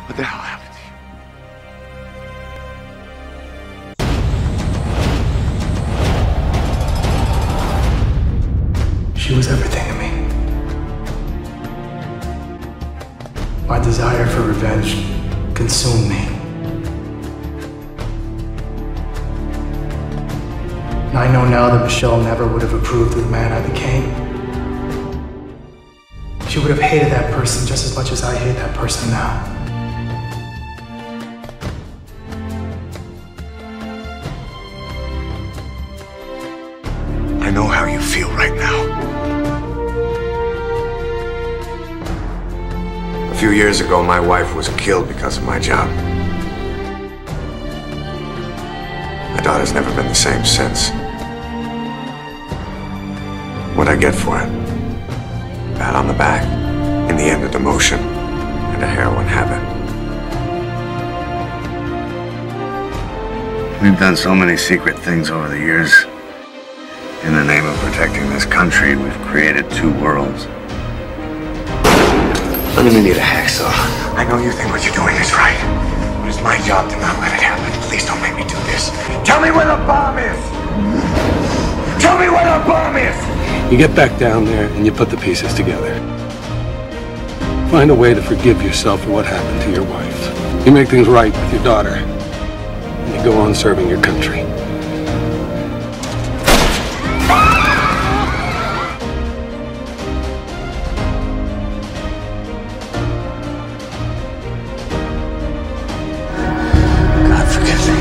What the hell happened to you? She was everything to me. My desire for revenge consumed me. And I know now that Michelle never would have approved of the man I became. She would have hated that person just as much as I hate that person now. I know how you feel right now. A few years ago, my wife was killed because of my job. My daughter's never been the same since. What'd I get for it? Pat on the back, in the end a demotion, and a heroin habit. We've done so many secret things over the years. In the name of protecting this country, we've created two worlds. I'm gonna need a hacksaw. I know you think what you're doing is right, but it's my job to not let it happen. Please don't make me do this. Tell me where the bomb is! Tell me where the bomb is! You get back down there and you put the pieces together. Find a way to forgive yourself for what happened to your wife. You make things right with your daughter, and you go on serving your country. God forgive me.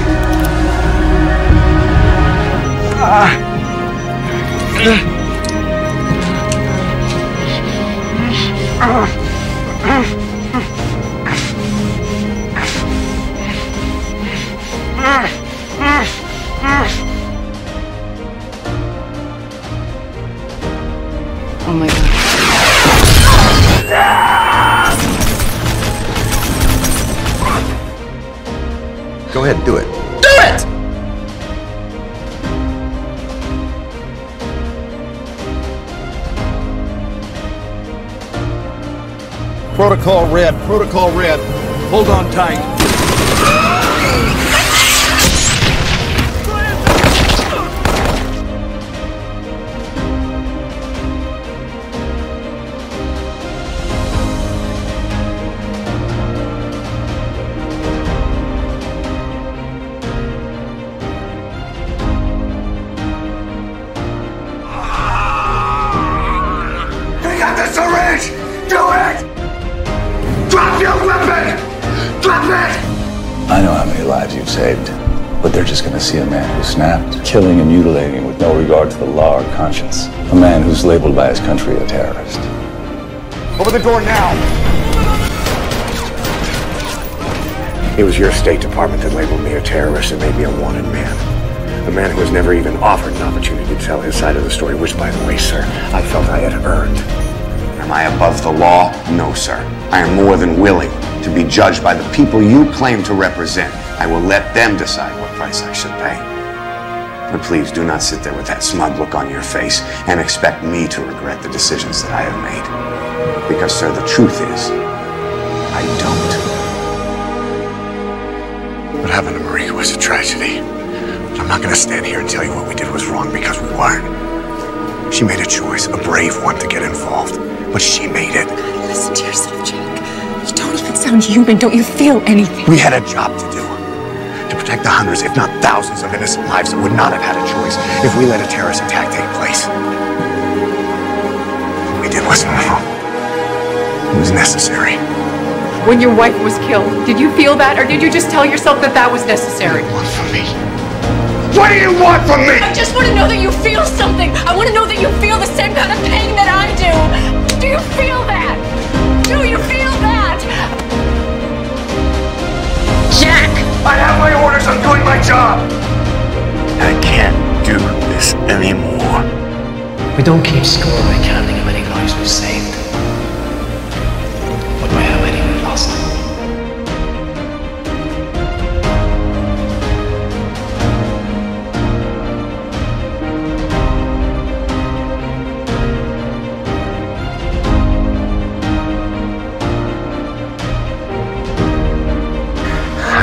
Oh my God. Go ahead, do it. Do it! Protocol red, protocol red. Hold on tight. They got the syringe! Do it! Drop your weapon! Drop it! I know how many lives you've saved, but they're just gonna see a man who snapped, killing and mutilating with no regard to the law or conscience. A man who's labeled by his country a terrorist. Open the door now! It was your State Department that labeled me a terrorist and made me a wanted man. A man who was never even offered an opportunity to tell his side of the story, which, by the way, sir, I felt I had earned. Am I above the law? No, sir. I am more than willing to be judged by the people you claim to represent. I will let them decide what price I should pay. But please do not sit there with that smug look on your face and expect me to regret the decisions that I have made. Because, sir, the truth is, I don't. What happened to Marie was a tragedy. But I'm not going to stand here and tell you what we did was wrong, because we weren't. She made a choice, a brave one, to get involved. But she made it. Listen to yourself, Jake. You don't even sound human. Don't you feel anything? We had a job to do. To protect the hundreds, if not thousands, of innocent lives that would not have had a choice if we let a terrorist attack take place. What we did wasn't wrong. It was necessary. When your wife was killed, did you feel that, or did you just tell yourself that that was necessary? What do you want from me? What do you want from me? I just want to know that you feel something. I want to know that you feel the same kind of pain that I do. Do you feel that? Do you feel that? Jack! I have my orders. I'm doing my job. I can't do this anymore. We don't keep score by counting how many lives we've saved, but by how many we've lost.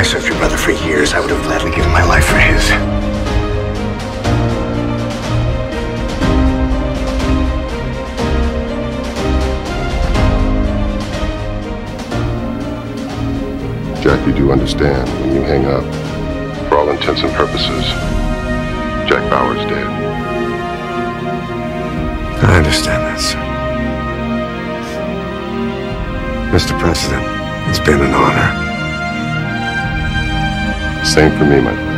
I served your brother for years. I would have gladly given my life for his. Jack, you do understand, when you hang up, for all intents and purposes, Jack Bauer's dead. I understand that, sir. Mr. President, it's been an honor. Same for me, my friend.